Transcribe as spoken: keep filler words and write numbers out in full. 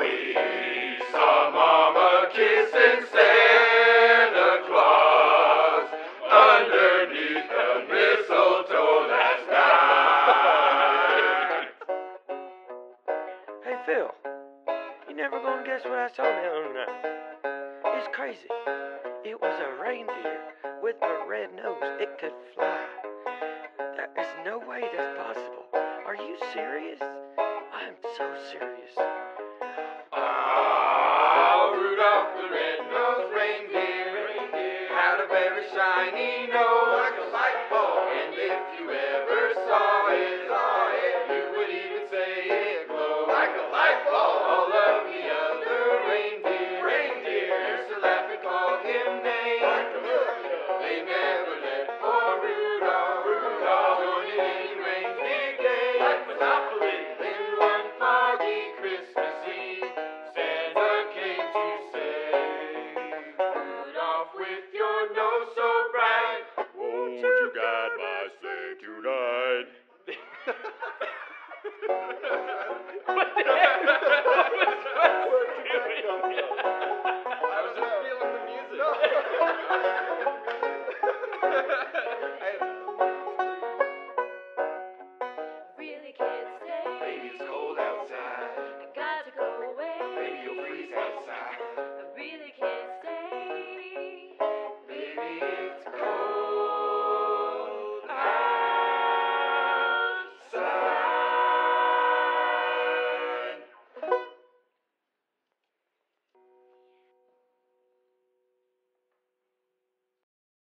We saw Mama kissing Santa Claus underneath the mistletoe last night. Hey Phil, you never gonna guess what I saw the other night. It's crazy. It was a reindeer with a red nose. It could fly. There is no way that's possible. Are you serious? I'm so serious.